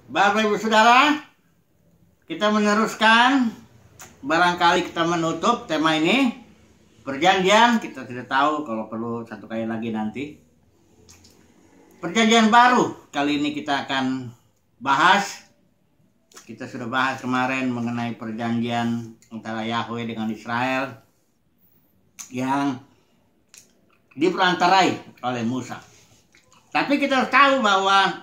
Bapak Ibu Saudara, kita meneruskan, barangkali kita menutup tema ini, perjanjian. Kita tidak tahu, kalau perlu satu kali lagi nanti. Perjanjian baru, kali ini kita akan bahas. Kita sudah bahas kemarin mengenai perjanjian antara Yahweh dengan Israel yang diperantarai oleh Musa. Tapi kita harus tahu bahwa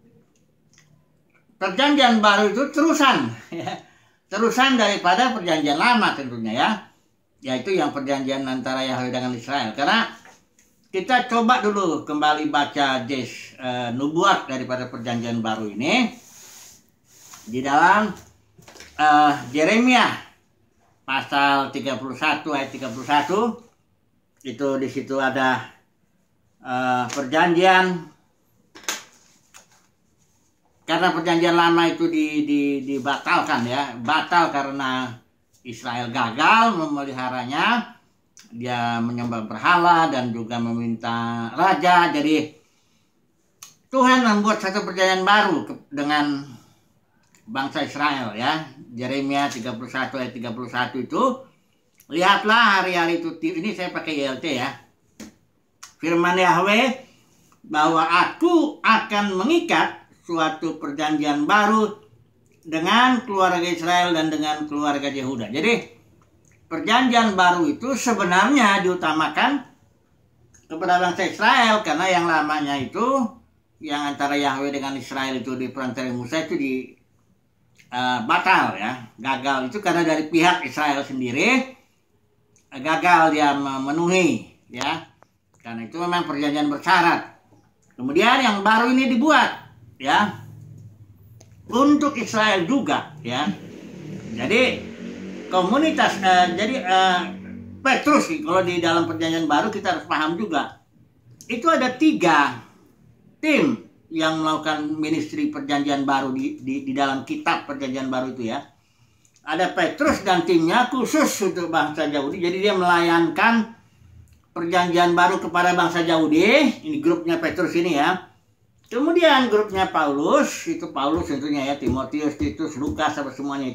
perjanjian baru itu terusan, ya. Terusan daripada perjanjian lama tentunya, ya. Yaitu yang perjanjian antara Yahweh dengan Israel. Karena kita coba dulu kembali baca nubuat daripada perjanjian baru ini di dalam Yeremia pasal 31 ayat 31. Itu di situ ada perjanjian. Karena perjanjian lama itu dibatalkan, ya, batal karena Israel gagal memeliharanya, dia menyembah berhala dan juga meminta raja. Jadi Tuhan membuat satu perjanjian baru dengan bangsa Israel, ya. Yeremia 31 ayat 31 itu, lihatlah hari-hari itu, ini saya pakai YLT, ya. Firman Yahweh bahwa aku akan mengikat suatu perjanjian baru dengan keluarga Israel dan dengan keluarga Yehuda. Jadi perjanjian baru itu sebenarnya diutamakan kepada bangsa Israel, karena yang lamanya itu, yang antara Yahweh dengan Israel itu diperantarai Musa itu batal, ya, gagal. Itu karena dari pihak Israel sendiri gagal dia memenuhi, ya, karena itu memang perjanjian bersyarat. Kemudian yang baru ini dibuat, ya, untuk Israel juga, ya. Jadi komunitas, Petrus, kalau di dalam perjanjian baru kita harus paham juga, itu ada 3 tim yang melakukan ministry perjanjian baru di dalam kitab perjanjian baru itu, ya. Ada Petrus dan timnya khusus untuk bangsa Yahudi. Jadi dia melayankan perjanjian baru kepada bangsa Yahudi. Ini grupnya Petrus ini, ya. Kemudian grupnya Paulus, itu Paulus tentunya, ya, Timotius, Titus, Lukas, apa semuanya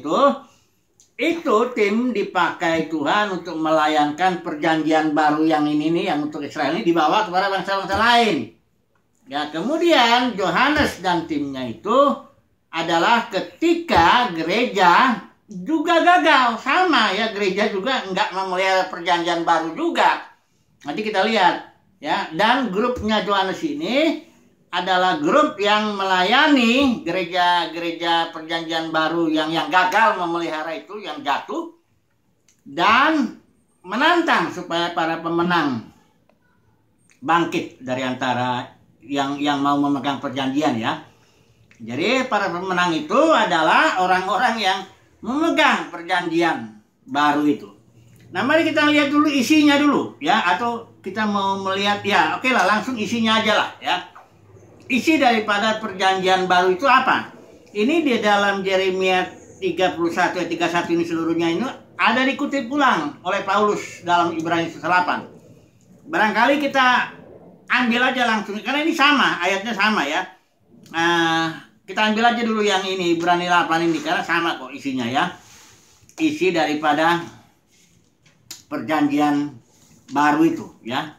itu tim dipakai Tuhan untuk melayankan perjanjian baru yang ini nih, yang untuk Israel ini dibawa kepada bangsa-bangsa lain. Ya, kemudian Yohanes dan timnya itu adalah ketika gereja juga gagal, sama, ya, gereja juga enggak memelihara perjanjian baru juga. Nanti kita lihat, ya. Dan grupnya Yohanes ini adalah grup yang melayani gereja-gereja perjanjian baru yang gagal memelihara itu, yang jatuh, dan menantang supaya para pemenang bangkit dari antara yang mau memegang perjanjian, ya. Jadi para pemenang itu adalah orang-orang yang memegang perjanjian baru itu. Nah, mari kita lihat dulu isinya dulu, ya, atau kita mau melihat, ya, oke lah, langsung isinya aja lah, ya. Isi daripada perjanjian baru itu apa? Ini di dalam Yeremia 31 ayat 31 ini seluruhnya ini ada dikutip ulang oleh Paulus dalam Ibrani 8. Barangkali kita ambil aja langsung, karena ini sama, ayatnya sama, ya. Kita ambil aja dulu yang ini, Ibrani 8 ini, karena sama kok isinya, ya. Isi daripada perjanjian baru itu, ya.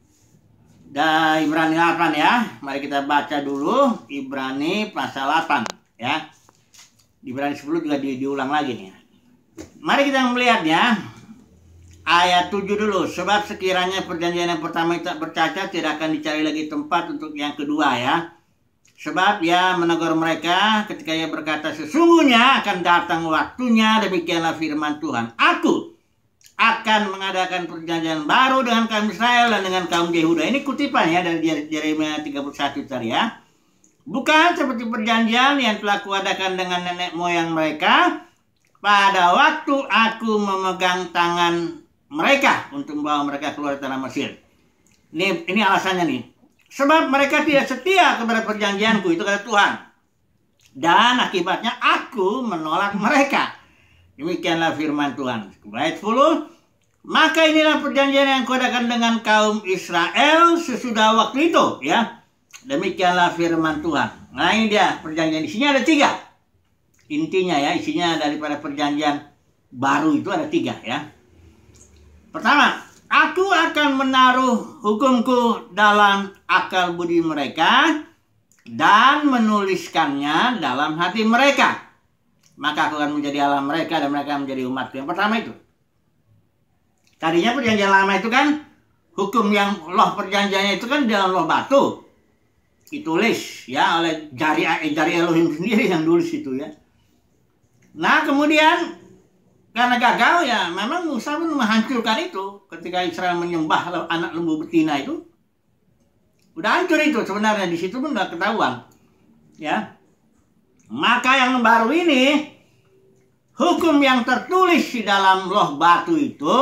Dan Ibrani 8, ya. Mari kita baca dulu Ibrani pasal 8, ya. Ibrani 10 juga diulang lagi nih. Mari kita melihatnya. Ayat 7 dulu. Sebab sekiranya perjanjian yang pertama tak bercacat, tidak akan dicari lagi tempat untuk yang kedua, ya. Sebab ia menegur mereka ketika ia berkata, sesungguhnya akan datang waktunya, demikianlah firman Tuhan, aku akan mengadakan perjanjian baru dengan kaum Israel dan dengan kaum Yehuda. Ini kutipan, ya, dari Yeremia 31 tadi, ya. Bukan seperti perjanjian yang telah kuadakan dengan nenek moyang mereka pada waktu aku memegang tangan mereka untuk membawa mereka keluar dari tanah Mesir. Ini alasannya nih. Sebab mereka tidak setia kepada perjanjianku, itu kata Tuhan. Dan akibatnya aku menolak mereka. Demikianlah firman Tuhan. Ayat 10. Maka inilah perjanjian yang kuadakan dengan kaum Israel sesudah waktu itu, ya. Demikianlah firman Tuhan. Nah ini dia perjanjian, isinya ada 3. Intinya ya, isinya daripada perjanjian baru itu ada 3 ya. Pertama, aku akan menaruh hukumku dalam akal budi mereka dan menuliskannya dalam hati mereka. Maka aku akan menjadi Allah mereka dan mereka menjadi umatku. Yang pertama itu. Tadinya perjanjian lama itu kan, hukum yang loh perjanjiannya itu kan dalam loh batu. Ditulis ya oleh jari Elohim sendiri yang tulis itu ya. Nah kemudian karena gagal ya, memang Musa pun menghancurkan itu. Ketika Israel menyembah anak lembu betina itu, udah hancur itu sebenarnya, di situ pun udah ketahuan ya. Maka yang baru ini, hukum yang tertulis di dalam loh batu itu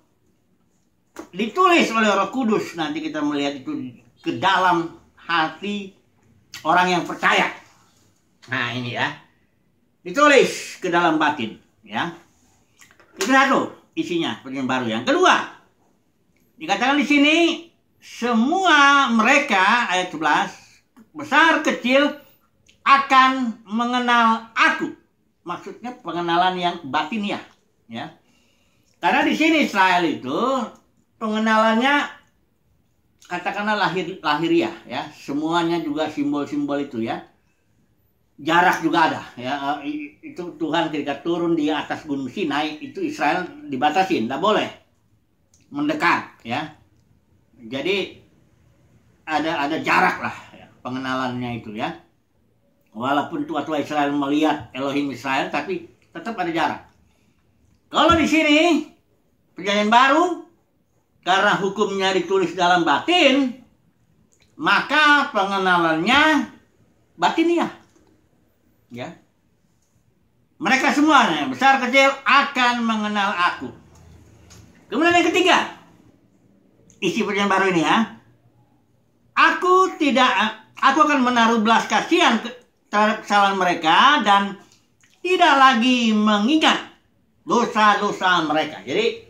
ditulis oleh Roh Kudus. Nanti kita melihat itu ke dalam hati orang yang percaya. Nah ini ya, ditulis ke dalam batin ya. Itu satu isinya perjanjian baru. Yang kedua, dikatakan di sini semua mereka, ayat 11, besar kecil akan mengenal aku. Maksudnya pengenalan yang batiniah ya. Karena di sini Israel itu pengenalannya katakanlah lahiriah ya, semuanya juga simbol-simbol itu ya. Jarak juga ada ya, itu Tuhan ketika turun di atas gunung Sinai itu Israel dibatasin, tidak boleh mendekat ya. Jadi ada jarak lah ya, pengenalannya itu ya. Walaupun tua-tua Israel melihat Elohim Israel, tapi tetap ada jarak. Kalau di sini perjanjian baru, karena hukumnya ditulis dalam batin, maka pengenalannya batiniah. Ya, mereka semuanya besar kecil akan mengenal aku. Kemudian yang ketiga, isi perjanjian baru ini ya, aku akan menaruh belas kasihan terhadap kesalahan mereka dan tidak lagi mengingat dosa-dosa mereka. Jadi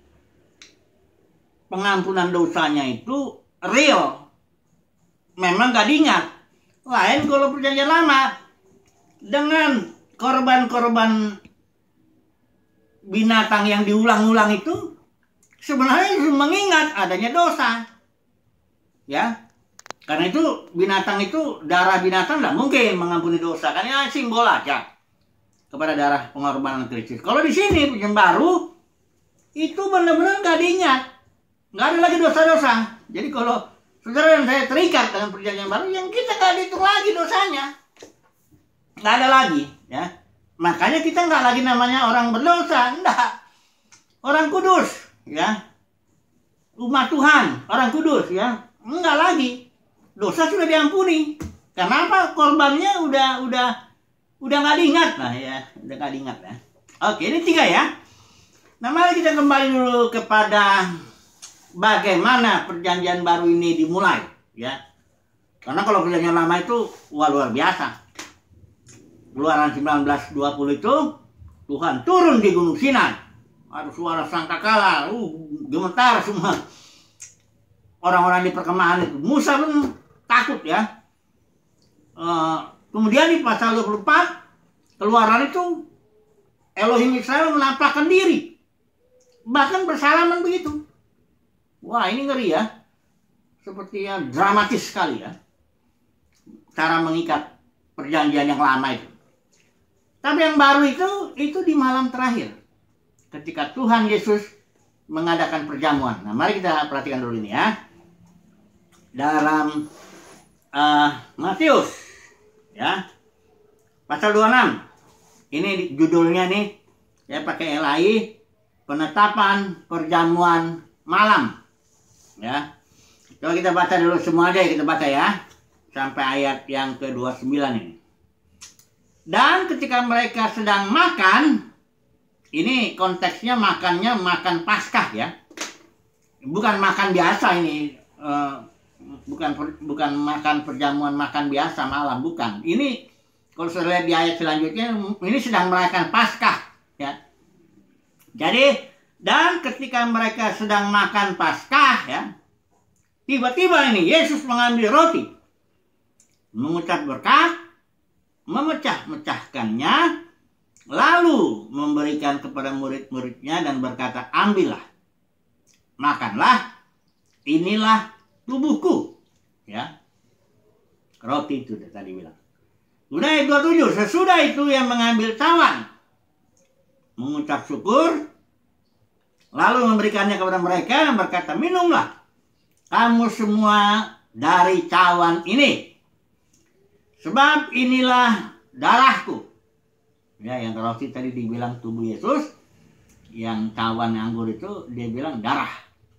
pengampunan dosanya itu real, memang gak diingat. Lain kalau perjanjian lama, dengan korban-korban binatang yang diulang-ulang itu sebenarnya mengingat adanya dosa ya. Karena itu binatang itu, darah binatang tidak mungkin mengampuni dosa, karena simbol aja kepada darah pengorbanan Kristus. Kalau di sini perjanjian baru itu benar-benar gak diingat, nggak ada lagi dosa-dosa. Jadi kalau saudara dan saya terikat dengan perjanjian baru, yang kita gak dihitung lagi dosanya, nggak ada lagi ya. Makanya kita nggak lagi namanya orang berdosa, enggak, orang kudus ya, umat Tuhan, orang kudus ya, enggak lagi, dosa sudah diampuni. Kenapa? Korbannya udah nggak diingat lah ya, udah nggak diingat ya. Oke, ini 3 ya. Nah mari kita kembali dulu kepada bagaimana perjanjian baru ini dimulai ya. Karena kalau perjanjian lama itu luar biasa. Keluaran 19:20 itu Tuhan turun di gunung Sinai, ada suara sangkakala, gemetar semua orang-orang di perkemahan itu. Musa pun takut ya. Kemudian di pasal 24 Keluaran itu Elohim Israel menampakkan diri, bahkan bersalaman begitu. Wah ini ngeri ya, sepertinya dramatis sekali ya cara mengikat perjanjian yang lama itu. Tapi yang baru itu di malam terakhir, ketika Tuhan Yesus mengadakan perjamuan. Nah, mari kita perhatikan dulu ini ya. Dalam Matius ya, pasal 26. Ini judulnya nih, ya pakai LAI, penetapan perjamuan malam. Ya. Coba kita baca dulu semua aja, kita baca ya. Sampai ayat yang ke-29 ini. Dan ketika mereka sedang makan, ini konteksnya makannya makan Paskah ya, bukan makan biasa ini, bukan makan perjamuan makan biasa malam, bukan. Ini kalau saya lihat di ayat selanjutnya, ini sedang merayakan Paskah ya. Jadi dan ketika mereka sedang makan Paskah ya, tiba-tiba ini Yesus mengambil roti, mengucap berkah, memecah-mecahkannya, lalu memberikan kepada murid-muridnya dan berkata, ambillah, makanlah, inilah tubuhku. Ya, roti itu tadi bilang. Kemudian ayat 27, sesudah itu yang mengambil cawan, mengucap syukur, lalu memberikannya kepada mereka dan berkata, minumlah kamu semua dari cawan ini, sebab inilah darahku. Ya, yang roti tadi dibilang tubuh Yesus, yang cawan anggur itu dia bilang darah.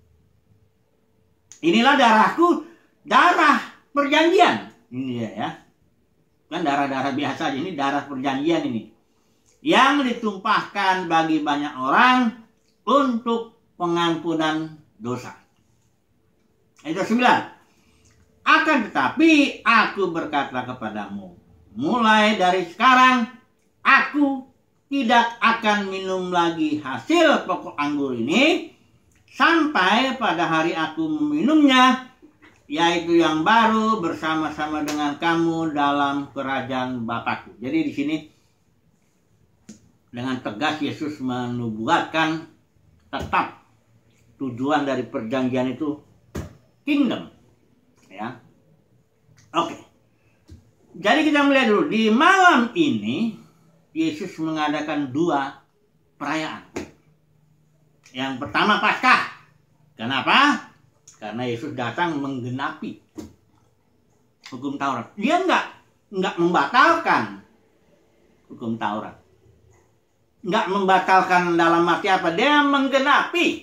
Inilah darahku, darah perjanjian. Ini dia ya. Kan darah-darah biasa, ini darah perjanjian ini. Yang ditumpahkan bagi banyak orang untuk pengampunan dosa. Ayat 9. Akan tetapi aku berkata kepadamu, mulai dari sekarang aku tidak akan minum lagi hasil pokok anggur ini sampai pada hari aku meminumnya, yaitu yang baru bersama-sama dengan kamu dalam kerajaan Bapakku. Jadi di sini dengan tegas Yesus menubuatkan tetap tujuan dari perjanjian itu kingdom. Ya. Oke. Jadi kita melihat dulu di malam ini Yesus mengadakan dua perayaan. Yang pertama Paskah. Kenapa? Karena Yesus datang menggenapi hukum Taurat. Dia enggak membatalkan hukum Taurat. Enggak membatalkan dalam arti apa? Dia menggenapi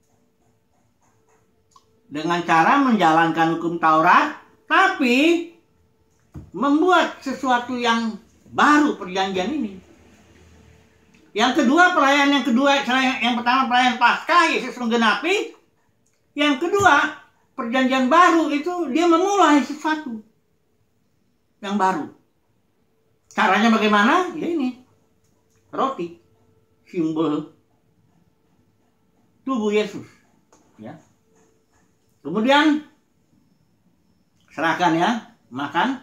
dengan cara menjalankan hukum Taurat, tapi membuat sesuatu yang baru perjanjian ini. Yang kedua, perayaan yang kedua, yang pertama perayaan Paskah, Yesus menggenapi. Yang kedua, perjanjian baru itu dia memulai sesuatu yang baru. Caranya bagaimana? Ya ini, roti, simbol tubuh Yesus. Ya. Kemudian serahkan ya, makan,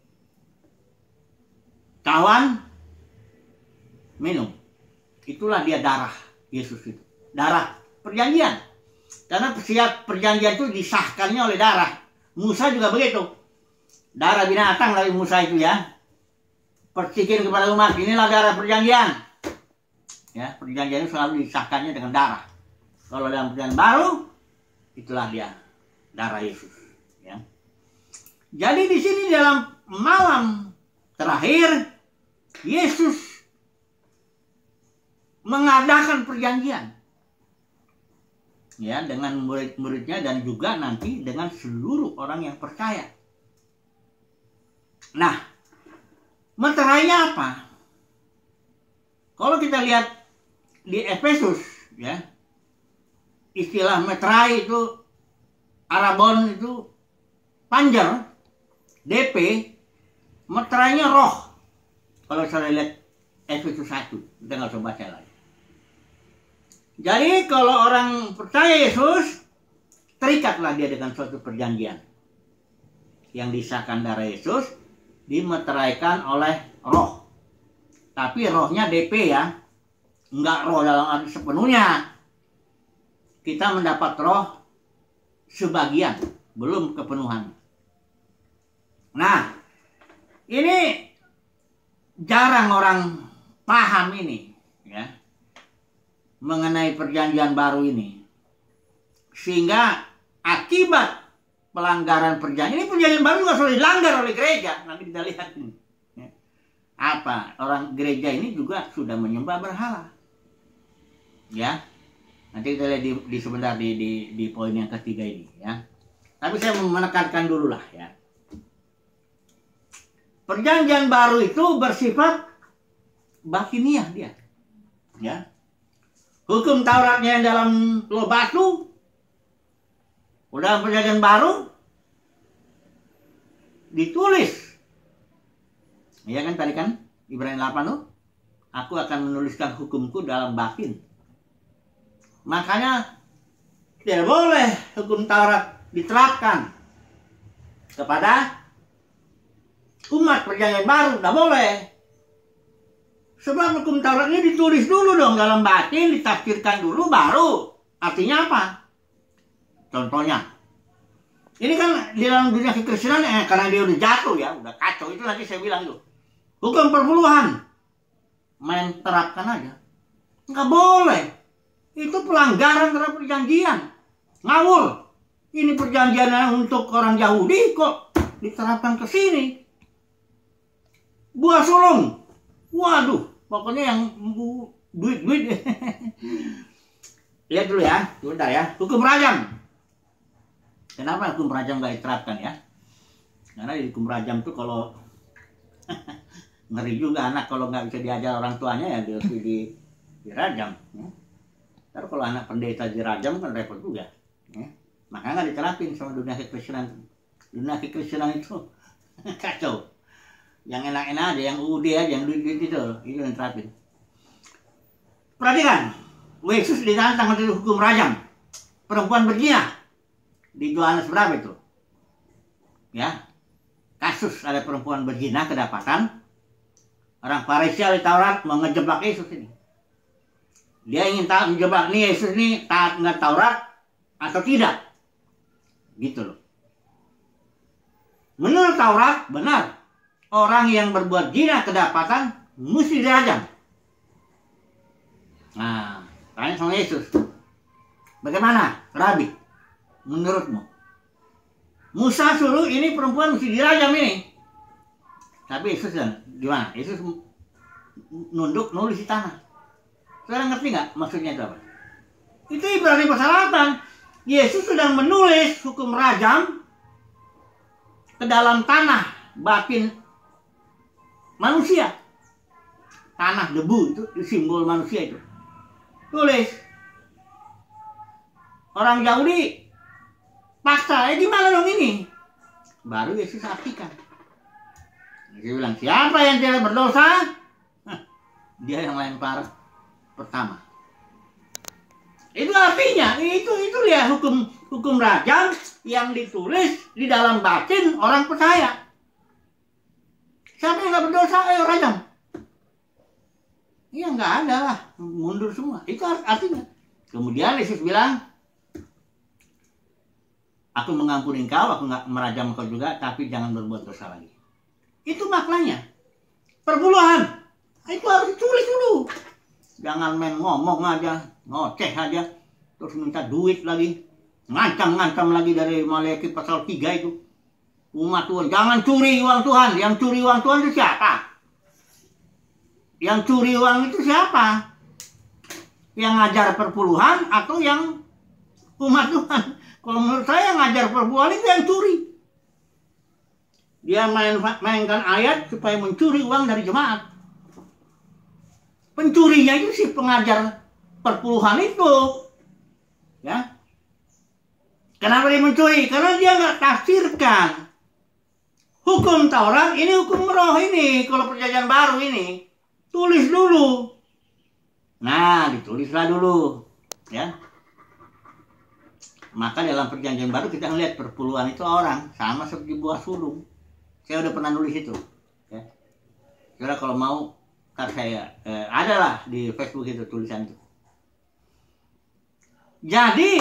cawan, minum. Itulah dia darah Yesus itu. Darah perjanjian. Karena setiap perjanjian itu disahkannya oleh darah. Musa juga begitu. Darah binatang dari Musa itu ya. Percikin kepada umat, inilah darah perjanjian. Ya, perjanjian itu selalu disahkannya dengan darah. Kalau dalam perjanjian baru, itulah dia darah Yesus. Ya. Jadi di sini dalam malam terakhir Yesus mengadakan perjanjian ya dengan murid-muridnya dan juga nanti dengan seluruh orang yang percaya. Nah, meterainya apa? Kalau kita lihat di Efesus ya, istilah meterai itu Arabon itu panjer, DP, meterainya roh. Kalau saya lihat Efesus 1, kita nggak usah baca lagi. Jadi kalau orang percaya Yesus, terikatlah dia dengan suatu perjanjian yang disahkan darah Yesus, dimeteraikan oleh roh. Tapi rohnya DP ya, nggak roh dalam arti sepenuhnya. Kita mendapat roh sebagian, belum kepenuhan. Nah, ini jarang orang paham ini ya, mengenai perjanjian baru ini. Sehingga akibat pelanggaran perjanjian, ini perjanjian baru juga sudah dilanggar oleh gereja. Nanti kita lihat ini. Ya. Apa? Orang gereja ini juga sudah menyembah berhala. Ya. Nanti kita lihat di sebentar di poin yang ketiga ini ya. Tapi saya menekankan dulu lah ya. Perjanjian baru itu bersifat batiniah dia. Ya. Hukum Tauratnya yang dalam Loh Batu, udah perjanjian baru ditulis. Ya kan tadi kan Ibrani 8 tuh, aku akan menuliskan hukumku dalam batin. Makanya tidak boleh hukum Taurat diterapkan kepada umat perjanjian baru, nggak boleh. Sebab hukum Taurat ini ditulis dulu dong dalam batin, ditafsirkan dulu, baru. Artinya apa? Contohnya, ini kan di dalam dunia kekristenan, karena dia udah jatuh ya, udah kacau, itu nanti saya bilang itu. Hukum perpuluhan, main terapkan aja. Nggak boleh. Itu pelanggaran terhadap perjanjian. Ngawur. Ini perjanjian untuk orang Yahudi kok diterapkan ke sini. Buah sulung. Waduh, pokoknya yang duit-duit. Lihat dulu ya, sebentar ya. Hukum rajam. Kenapa hukum rajam nggak diterapkan ya? Karena di hukum rajam tuh kalau ngeri juga anak kalau nggak bisa diajar orang tuanya ya dirajam. Ntar kalau anak pendeta dirajam kan repot juga. Makanya nggak diterapin sama dunia kekristenan. Dunia kekristenan itu kacau. Yang enak-enak aja, yang UUD aja, yang duit-duit itu yang diterapin. Perhatikan, Yesus ditantang untuk hukum rajam perempuan berzina di Yohanes berapa itu? Ya, kasus ada perempuan berzina kedapatan. Orang Farisi ahli Taurat mau ngejebak Yesus ini. Dia ingin tahu menjebak nih Yesus ini taat nggak Taurat atau tidak, gitu loh. Menurut Taurat benar, orang yang berbuat zina kedapatan mesti dirajam. Nah, tanya sama Yesus, bagaimana, Rabi? Menurutmu? Musa suruh ini perempuan mesti dirajam ini. Tapi Yesus gimana? Yesus nunduk nulis di tanah. Saudara ngerti nggak maksudnya itu apa? Itu ibarat persyaratan. Yesus sedang menulis hukum rajam ke dalam tanah batin manusia. Tanah debu itu simbol manusia itu. Tulis. Orang Yahudi paksa, gimana dong ini? Baru Yesus artikan. Dia bilang, siapa yang tidak berdosa? Dia yang lempar pertama. Itu artinya, itu lihat hukum rajam yang ditulis di dalam batin orang percaya. Siapa yang nggak berdosa, ayo rajam. Iya nggak ada lah, mundur semua. Itu artinya. Kemudian Yesus bilang, aku mengampuni engkau, aku nggak merajam engkau juga, tapi jangan berbuat dosa lagi. Itu maknanya. Perpuluhan. Itu harus ditulis dulu. Jangan main ngomong aja, ngoceh aja, terus minta duit lagi, ngancam-ngancam lagi dari Maleakhi pasal 3 itu. Umat Tuhan, jangan curi uang Tuhan. Yang curi uang Tuhan itu siapa? Yang curi uang itu siapa? Yang ngajar perpuluhan atau yang umat Tuhan? Kalau menurut saya yang ngajar perpuluhan itu yang curi. Dia mainkan ayat supaya mencuri uang dari jemaat. Pencurinya itu si pengajar perpuluhan itu. Ya. Kenapa dia mencuri? Karena dia nggak tafsirkan. Hukum Taurat ini hukum roh ini. Kalau perjanjian baru ini. Tulis dulu. Nah, ditulislah dulu. Ya. Maka dalam perjanjian baru kita melihat perpuluhan itu orang. Sama seperti buah sulung. Saya udah pernah nulis itu. Ya. Kira kalau mau, kan saya adalah di Facebook itu tulisan itu. Jadi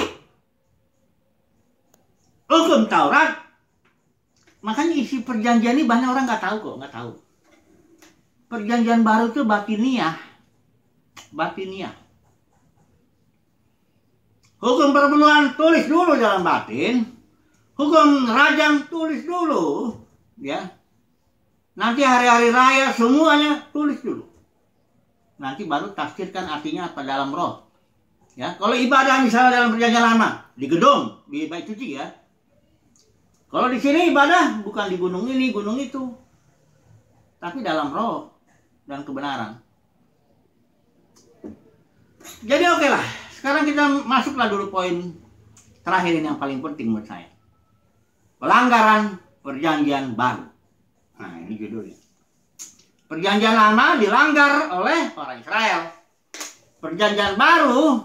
hukum Taurat, makanya isi perjanjian ini banyak orang nggak tahu kok, nggak tahu. Perjanjian baru itu batiniah. Hukum perpuluhan tulis dulu dalam batin. Hukum rajam tulis dulu, ya. Nanti hari-hari raya semuanya tulis dulu. Nanti baru tafsirkan artinya apa dalam roh. Ya, kalau ibadah misalnya dalam perjanjian lama di gedung, di bait suci ya. Kalau di sini ibadah bukan di gunung ini, gunung itu. Tapi dalam roh dan kebenaran. Jadi oke lah. Sekarang kita masuklah dulu poin terakhir ini yang paling penting menurut saya. Pelanggaran perjanjian baru. Nah, ini judulnya. Perjanjian lama dilanggar oleh orang Israel. Perjanjian baru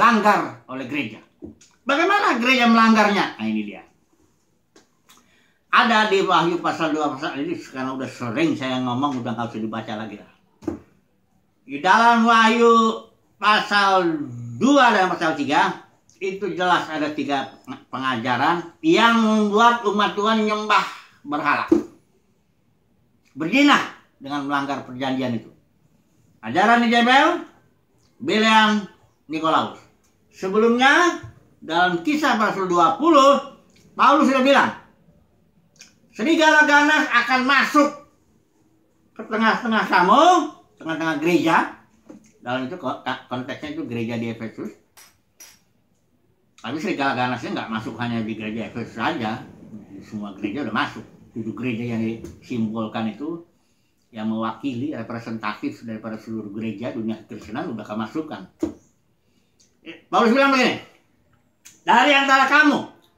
dilanggar oleh gereja. Bagaimana gereja melanggarnya? Nah, ini dia. Ada di Wahyu pasal 2 pasal ini, karena udah sering saya ngomong, udah nggak usah dibaca lagi lah. Di dalam Wahyu pasal 2 dan pasal 3 itu jelas ada 3 pengajaran yang membuat umat Tuhan nyembah berhala, berzina dengan melanggar perjanjian itu. Ajaran Jezebel, Bileam, Nikolaus. Sebelumnya dalam Kisah pasal 20 Paulus sudah bilang serigala ganas akan masuk ke tengah-tengah kamu, tengah-tengah gereja. Dalam itu konteksnya itu gereja di Efesus. Tapi serigala ganasnya nggak masuk hanya di gereja Efesus saja, di semua gereja udah masuk. 7 gereja yang disimbolkan itu, yang mewakili representatif daripada seluruh gereja dunia kekristenan udah kemasukan. Paulus bilang begini, dari antara kamu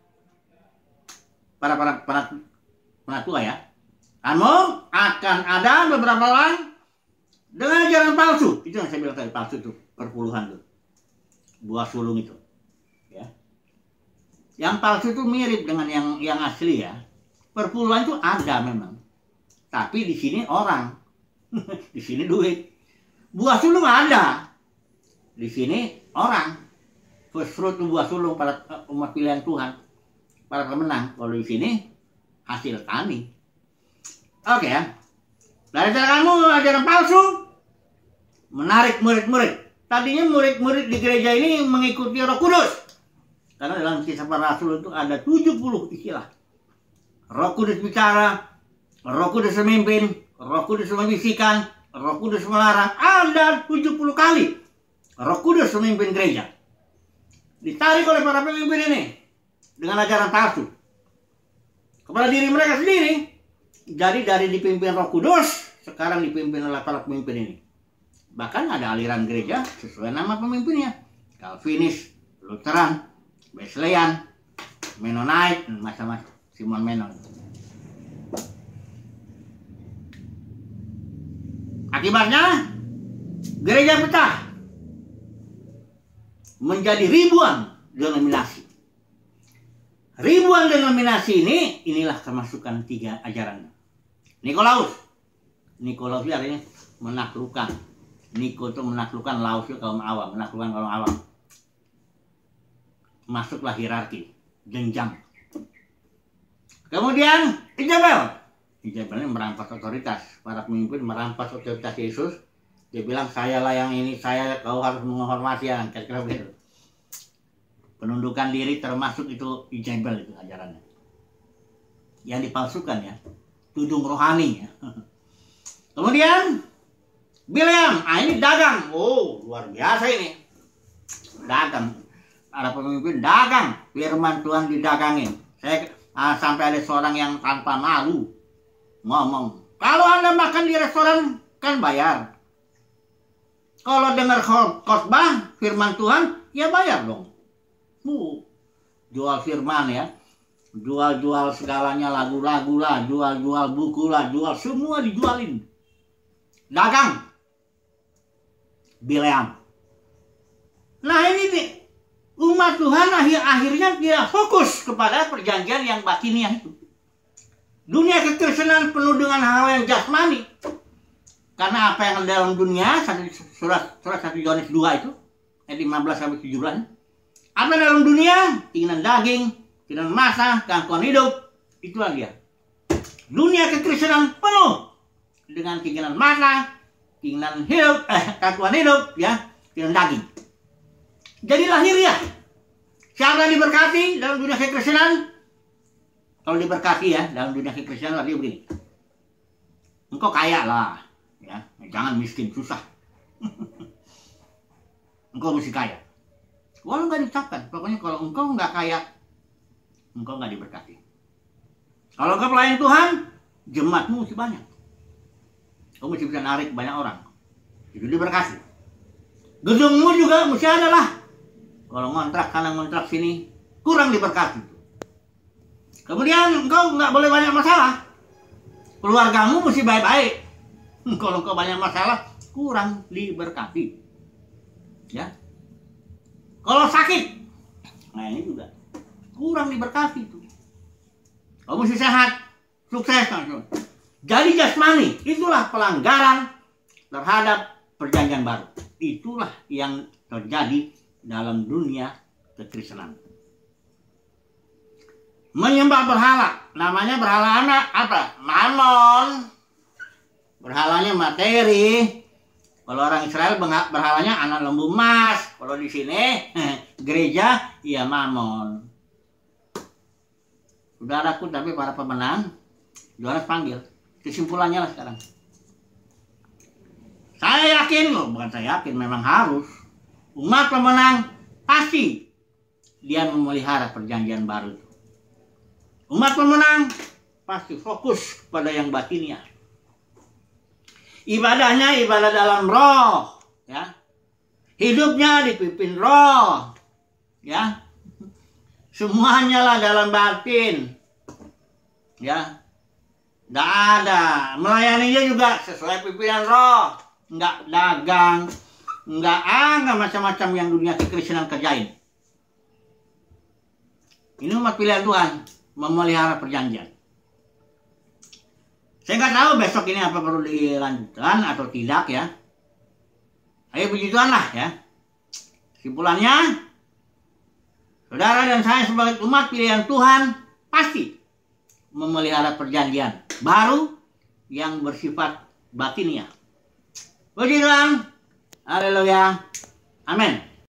para penatua ya, kamu akan ada beberapa orang dengan ajaran palsu. Itu yang saya bilang tadi, palsu itu perpuluhan tuh, buah sulung itu ya. Yang palsu itu mirip dengan yang asli ya. Perpuluhan itu ada memang, tapi di sini orang di sini duit. Buah sulung ada, di sini orang. First fruit itu buah sulung para umat pilihan Tuhan, para pemenang. Kalau di sini hasil tani. Oke ya. Dari cara kamu ajaran palsu menarik murid-murid. Tadinya murid-murid di gereja ini mengikuti Roh Kudus. Karena dalam Kisah Para Rasul itu ada 70 istilah. Roh Kudus bicara, Roh Kudus memimpin, Roh Kudus membisikkan, Roh Kudus melarang. Ada 70 kali Roh Kudus memimpin gereja. Ditarik oleh para pemimpin ini dengan ajaran palsu kepada diri mereka sendiri. Jadi dari dipimpin Roh Kudus, sekarang dipimpin oleh para pemimpin ini. Bahkan ada aliran gereja sesuai nama pemimpinnya. Calvinis, Lutheran, Wesleyan, Mennonite, macam-macam. Simon Menon. Akibatnya gereja pecah menjadi ribuan denominasi. Ribuan denominasi inilah kemasukan 3 ajaran. Nikolaus. Nikolaus itu artinya menaklukkan. Niko itu menaklukkan, Laus itu kaum awam, menaklukkan kaum awam. Masuklah hierarki, jenjang. Kemudian Jezebel. Jezebel ini merampas otoritas. Para pemimpin merampas otoritas Yesus. Dia bilang, sayalah yang ini, kau harus menghormati yang kira-kira begitu. Penundukan diri termasuk itu Jezebel itu ajarannya. Yang dipalsukan ya. Tudung rohani ya. Kemudian Bileam. Ini dagang. Oh, luar biasa ini. Dagang. Ada pemimpin dagang. Firman Tuhan didagangin. Sampai ada seorang yang tanpa malu ngomong, kalau Anda makan di restoran kan bayar. Kalau dengar khotbah firman Tuhan, ya bayar dong. Jual firman ya. Jual segalanya, lagu-lagu lah, jual buku lah, jual semua dijualin. Dagang. Bileam. Nah ini nih, umat Tuhan akhirnya dia fokus kepada perjanjian yang batiniah itu. Dunia kekristenan penuh dengan hal yang jasmani. Karena apa yang dalam dunia, surat 1 Yohanes 2 itu, ayat 15 sampai 17. Apa yang dalam dunia? Keinginan daging, keinginan massa, gangguan hidup. Itulah dia. Dunia kekristenan penuh dengan keinginan massa, keinginan hidup, gangguan hidup, ya, keinginan daging. Jadi lahiriah. Siapa yang diberkati dalam dunia kekristenan? Kalau diberkati ya dalam dunia kekristenan artinya begini. Engkau kaya lah, ya, jangan miskin susah. Engkau mesti kaya. Walau nggak diucapkan, pokoknya kalau engkau nggak kaya, engkau nggak diberkati. Kalau engkau pelayan Tuhan, jemaatmu mesti banyak. Kau mesti bisa narik banyak orang. Itu diberkati. Gedungmu juga mesti ada lah. Kalau ngontrak kanan ngontrak sini, kurang diberkati. Kemudian engkau nggak boleh banyak masalah. Keluargamu mesti baik-baik. Kalau engkau banyak masalah, kurang diberkati. Ya. Kalau sakit, nah ini juga kurang diberkati itu. Kau mesti sehat. sukses langsung. Jadi jasmani, itulah pelanggaran terhadap perjanjian baru. Itulah yang terjadi dalam dunia kekristenan. Menyembah berhala, namanya berhala anak apa? Mammon. Berhalanya materi. Kalau orang Israel berhalanya anak lembu emas. Kalau di sini gereja ya Mammon. Saudaraku, tapi para pemenang Yohanes panggil. Kesimpulannya lah sekarang. Saya yakin, bukan saya yakin, memang harus. Umat pemenang pasti dia memelihara perjanjian baru itu. Umat pemenang pasti fokus pada yang batinnya. Ibadahnya ibadah dalam roh, ya. Hidupnya dipimpin roh, ya. Semuanya lah dalam batin, ya. Nggak ada, melayaninya juga sesuai pimpinan roh, nggak dagang, nggak macam-macam yang dunia kekristenan kerjain. Ini umat pilihan Tuhan, memelihara perjanjian. Saya nggak tahu besok ini apa perlu dilanjutkan atau tidak, ya. Ayo puji Tuhan lah, ya. Kesimpulannya, saudara dan saya sebagai umat pilihan Tuhan pasti memelihara perjanjian baru yang bersifat batiniah. Puji Tuhan. Haleluya. Amin.